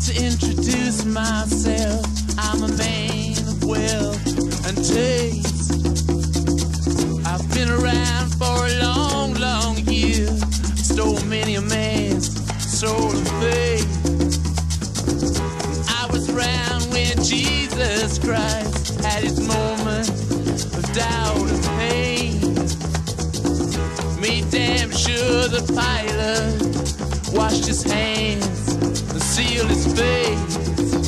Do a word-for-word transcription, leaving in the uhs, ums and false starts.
to introduce myself. I'm a man of wealth and taste. I've been around for a long, long year. Stole many a man's soul of faith. I was around when Jesus Christ had his moment of doubt and pain. Made damn sure the pilot washed his hands and sealed his face.